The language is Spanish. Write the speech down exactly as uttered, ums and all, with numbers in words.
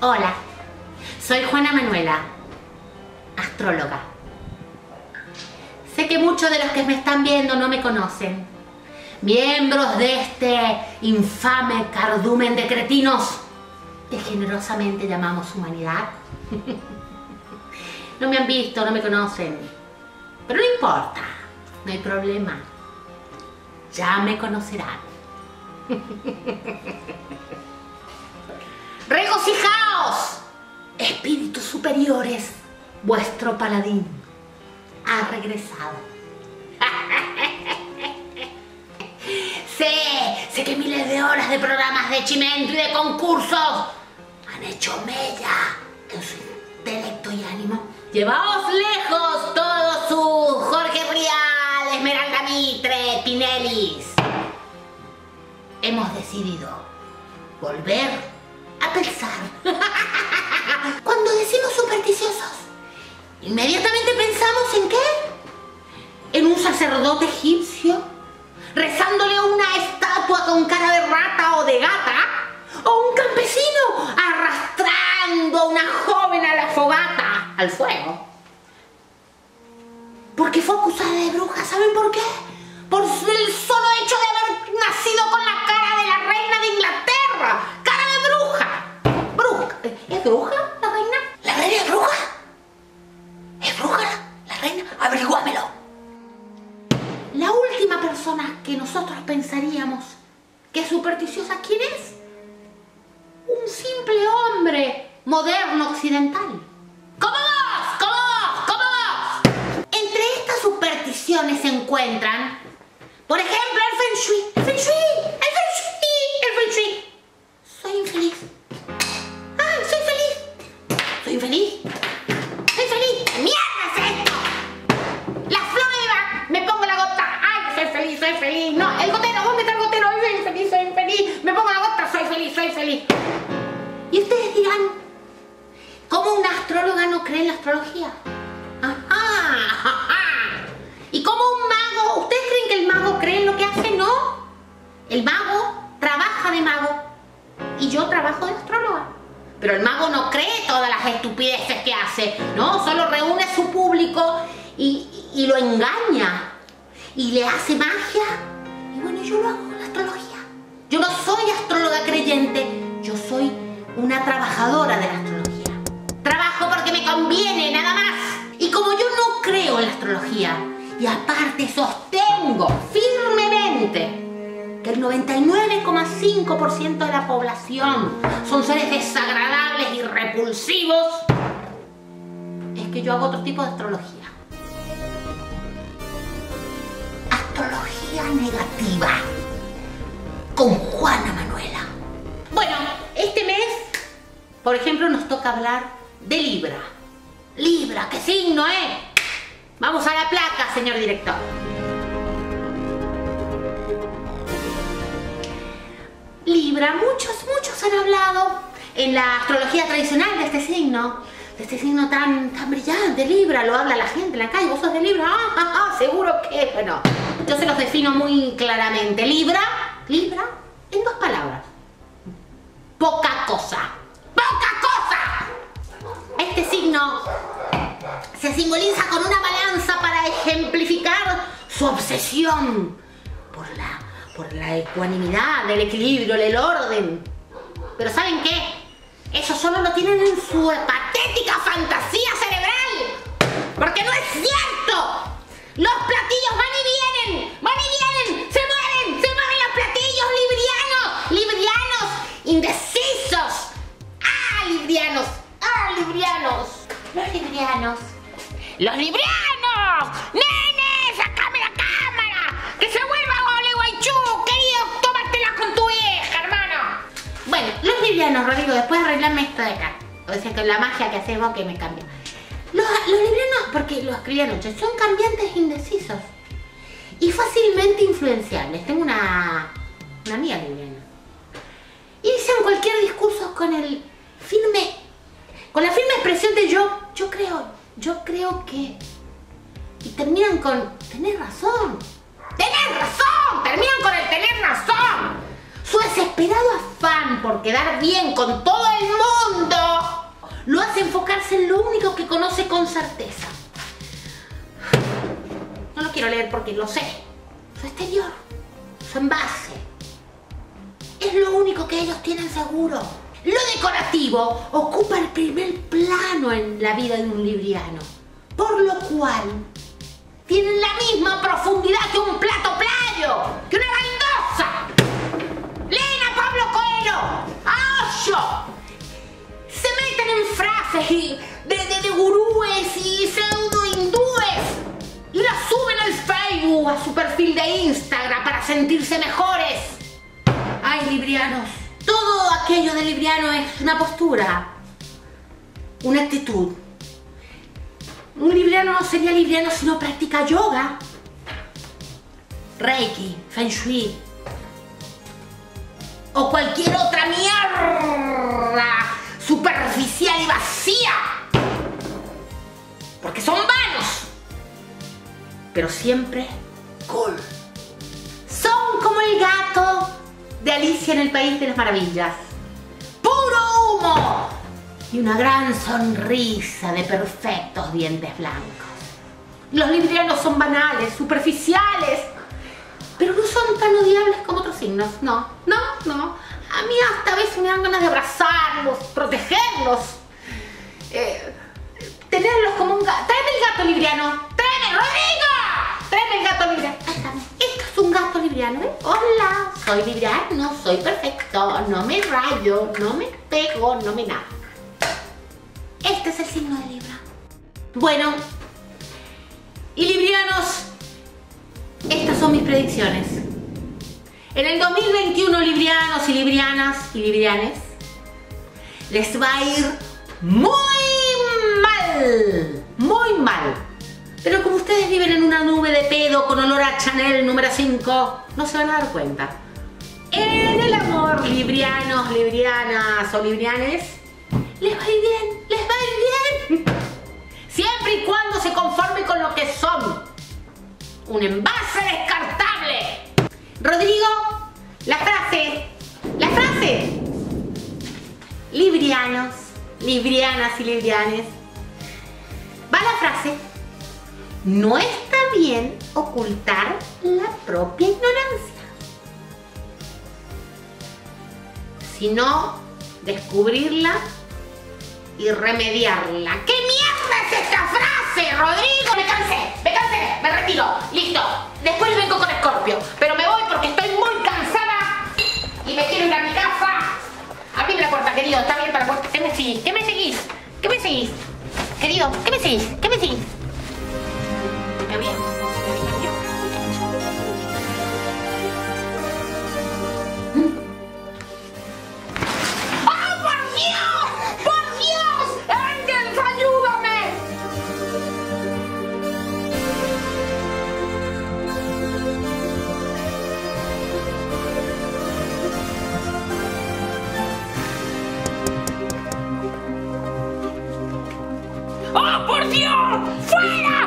Hola, soy Juana Manuela, astróloga. Sé que muchos de los que me están viendo no me conocen. Miembros de este infame cardumen de cretinos que generosamente llamamos humanidad. No me han visto, no me conocen. Pero no importa, no hay problema. Ya me conocerán. ¡Regocijaos! Espíritus superiores, vuestro paladín ha regresado. Sé, sé que miles de horas de programas de chimento y de concursos han hecho mella en su intelecto y ánimo. Llevaos lejos todos sus Jorge Rial, Esmeralda Mitre, Tinellis. Hemos decidido volver a pensar. Cuando decimos supersticiosos, inmediatamente pensamos ¿en qué? En un sacerdote egipcio rezándole a una estatua con cara de rata o de gata, o un campesino arrastrando a una joven a la fogata, al fuego. Porque fue acusada de bruja. ¿Saben por qué? Por el solo hecho de haber nacido con la cara de la reina de Inglaterra. ¡Cara de bruja! ¿Bruja? ¿Es bruja la reina? ¿La reina es bruja? ¿Es bruja la, la reina? Averiguámelo. La última persona que nosotros pensaríamos que es supersticiosa, ¿quién es? Un simple hombre moderno occidental. ¡Como vos! ¡Como vos! ¡Como vos! Entre estas supersticiones se encuentran, por ejemplo, el Feng Shui. ¡El Feng Shui! ¡El Feng Shui! ¡El Feng Shui! Soy infeliz. ¡Ay, soy feliz! ¡Soy infeliz! ¡Soy feliz! ¡Mierda es esto! ¡La flor! ¡Me pongo la gota! ¡Ay, soy feliz, soy feliz! ¡No, el gotero! ¿Dónde está el gotero? ¡Ay, soy infeliz, soy infeliz! ¡Me pongo la gota! ¡Soy feliz, soy feliz! Y ustedes dirán, ¿cómo una astróloga no cree en la astrología? ¡Ajá! ¡Ajá! ¿Y cómo un mago? ¿Ustedes creen que el mago cree en lo que hace? No. El mago trabaja de mago y yo trabajo de astróloga. Pero el mago no cree todas las estupideces que hace, ¿no? Solo reúne a su público y, y lo engaña y le hace magia. Y bueno, yo lo hago con la astrología. Yo no soy astróloga creyente, yo soy una trabajadora de la astrología. Trabajo porque me conviene, nada más. Y como yo no creo en la astrología, y aparte sostengo firmemente que el noventa y nueve coma cinco por ciento de la población son seres desagradables y repulsivos, es que yo hago otro tipo de astrología. Astrología negativa con Juana Manuela. Bueno, este mes, por ejemplo, nos toca hablar de Libra. Libra, ¿qué signo, eh? Vamos a la placa, señor director. Libra, muchos, muchos han hablado en la astrología tradicional de este signo, de este signo tan, tan brillante. Libra, lo habla la gente en la calle. ¿Vos sos de Libra? Ah, ah, ah, seguro que... Bueno, yo se los defino muy claramente. Libra, Libra, en dos palabras. Poca cosa. ¡Poca cosa! Este signo se simboliza con una balanza para ejemplificar su obsesión por la, por la ecuanimidad, el equilibrio, el orden. Pero ¿saben qué? Eso solo lo tienen en su patética fantasía cerebral. Porque no es cierto. Los platillos van y vienen, van y vienen, se mueven, se mueven los platillos librianos, librianos, indecisos. ¡Ah, librianos! ¡Ah, librianos! Los librianos. ¡Los librianos! ¡Nene! ¡Sacame la cámara! ¡Que se vuelva Gualeguaychú! ¡Querido, tómatela con tu vieja, hermano! Bueno, los librianos, Rodrigo, después arreglame esto de acá. O sea, con la magia que haces vos que me cambia. Los, los librianos, porque lo escribí anoche, son cambiantes indecisos y fácilmente influenciables. Tengo una, una amiga libriana. Y dicen cualquier discurso con el firme, con la firme expresión de yo, yo creo, yo creo que... Y terminan con, tenés razón, tenés razón, terminan con el tener razón. Su desesperado afán por quedar bien con todo el mundo en lo único que conoce con certeza. No lo quiero leer porque lo sé. Su exterior, su envase. Es lo único que ellos tienen seguro. Lo decorativo ocupa el primer plano en la vida de un libriano, por lo cual tienen la misma profundidad que un plato playo, que una baldosa. Leen a Pablo Coelho, a Osho. Se meten en frases y de, de, de gurúes y pseudo hindúes y las suben al Facebook, a su perfil de Instagram para sentirse mejores. Ay, librianos, todo aquello de libriano es una postura, una actitud. Un libriano no sería libriano si no practica yoga, Reiki, Feng Shui o cualquier otra mierda superficial y vacía. Porque son vanos, pero siempre cool. Son como el gato de Alicia en el País de las Maravillas. ¡Puro humo! Y una gran sonrisa de perfectos dientes blancos. Los librianos son banales, superficiales, pero no son tan odiables como otros signos. No, no, no. A mí hasta a veces me dan ganas de abrazarlos, protegerlos, eh, tenerlos como un gato. ¡Tráeme el gato libriano! ¡Tráeme, Rodrigo! ¡Tráeme el gato libriano! Ahí está. Esto es un gato libriano, ¿eh? Hola, soy libriano, soy perfecto, no me rayo, no me pego, no me nada. Este es el signo de Libra. Bueno, y librianos, estas son mis predicciones. En el dos mil veintiuno, librianos y librianas y librianes, les va a ir muy mal, muy mal. Pero como ustedes viven en una nube de pedo con olor a Chanel número cinco, no se van a dar cuenta. En el amor, librianos, librianas o librianes, les va a ir bien, les va a ir bien. Siempre y cuando se conforme con lo que son. Un envase descartable. Rodrigo, la frase, la frase. Librianos, librianas y librianes. Va la frase. No está bien ocultar la propia ignorancia, sino descubrirla y remediarla. ¿Qué mierda es esta frase, Rodrigo? Me cansé, me cansé, me retiro, listo. Después vengo con Escorpio, pero me voy porque estoy muy cansada y me quiero ir a mi casa. Abrime la puerta, querido, está bien para la puerta. ¿Qué me seguís? ¿Qué me seguís? ¿Qué me seguís? Querido, ¿qué me seguís? ¿Qué me seguís? Está bien. ¡Oh, por Dios! ¡Por Dios! ¡Ángels, ayúdame! ¡Oh, por Dios! ¡Fuera!